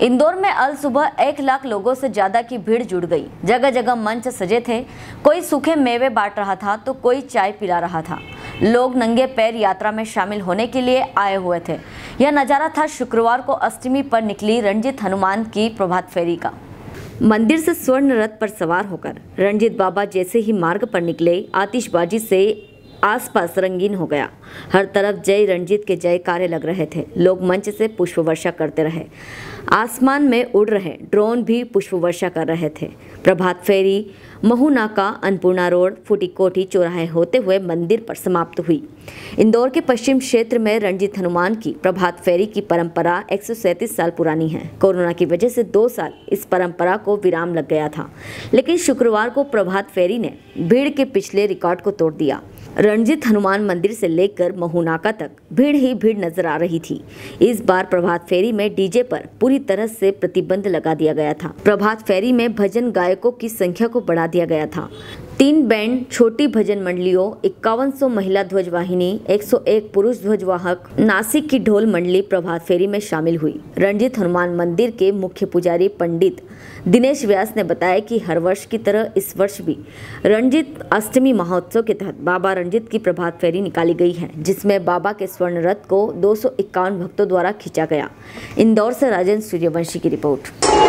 इंदौर में अल सुबह 1 लाख लोगों से ज्यादा की भीड़ जुड़ गई। जगह जगह मंच सजे थे, कोई सूखे मेवे बांट रहा था तो कोई चाय पिला रहा था। लोग नंगे पैर यात्रा में शामिल होने के लिए आए हुए थे। यह नजारा था शुक्रवार को अष्टमी पर निकली रणजीत हनुमान की प्रभात फेरी का। मंदिर से स्वर्ण रथ पर सवार होकर रणजीत बाबा जैसे ही मार्ग पर निकले, आतिशबाजी से आसपास रंगीन हो गया। हर तरफ जय रणजीत के जयकारे लग रहे थे। लोग मंच से पुष्प वर्षा करते रहे। आसमान में उड़ रहे ड्रोन भी पुष्प वर्षा कर रहे थे। प्रभात फेरी महू नाका, अन्नपूर्णा रोड, फूटी कोठी चौराहे होते हुए मंदिर पर समाप्त हुई। इंदौर के पश्चिम क्षेत्र में रणजीत हनुमान की प्रभात फेरी की परंपरा 137 साल पुरानी है। कोरोना की वजह से 2 साल इस परंपरा को विराम लग गया था, लेकिन शुक्रवार को प्रभात फेरी ने भीड़ के पिछले रिकॉर्ड को तोड़ दिया। रणजीत हनुमान मंदिर से लेकर महू नाका तक भीड़ ही भीड़ नजर आ रही थी। इस बार प्रभात फेरी में डीजे पर पूरी तरह से प्रतिबंध लगा दिया गया था। प्रभात फेरी में भजन गायकों की संख्या को बढ़ा दिया गया था। 3 बैंड, छोटी भजन मंडलियों, 5100 महिला ध्वजवाहिनी, 101 पुरुष ध्वजवाहक, नासिक की ढोल मंडली प्रभात फेरी में शामिल हुई। रणजीत हनुमान मंदिर के मुख्य पुजारी पंडित दिनेश व्यास ने बताया कि हर वर्ष की तरह इस वर्ष भी रणजीत अष्टमी महोत्सव के तहत बाबा रणजीत की प्रभात फेरी निकाली गई है, जिसमें बाबा के स्वर्ण रथ को 251 भक्तों द्वारा खींचा गया। इंदौर से राजेंद्र सूर्यवंशी की रिपोर्ट।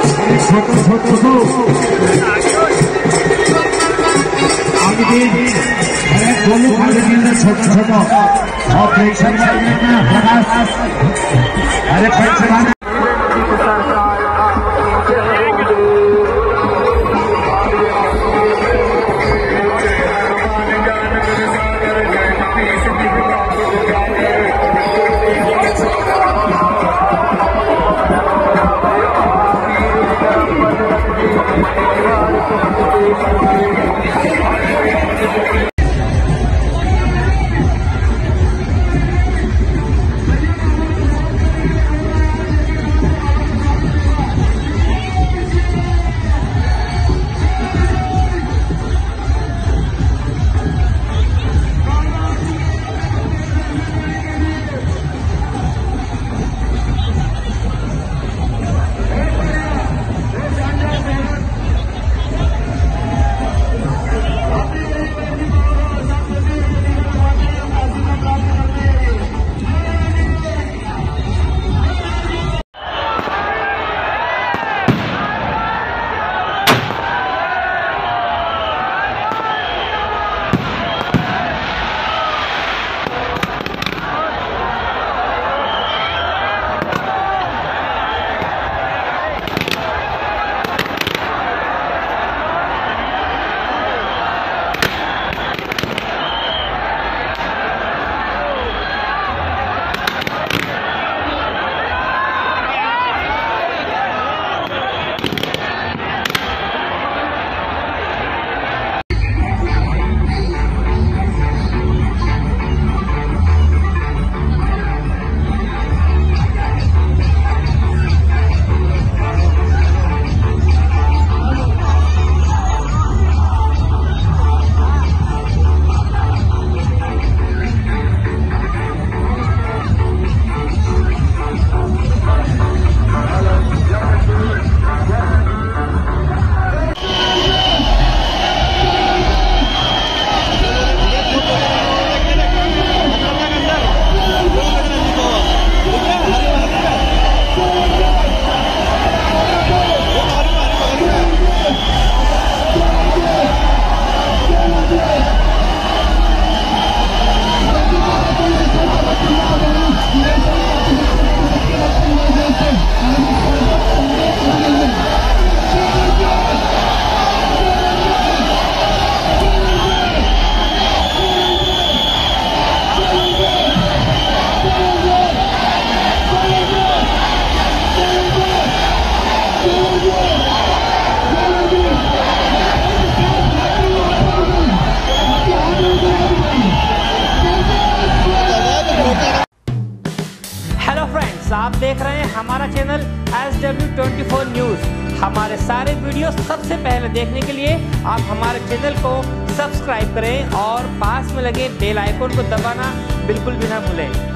आप देख रहे हैं हमारा चैनल SW24 न्यूज़। हमारे सारे वीडियो सबसे पहले देखने के लिए आप हमारे चैनल को सब्सक्राइब करें और पास में लगे बेल आइकन को दबाना बिल्कुल भी ना भूलें।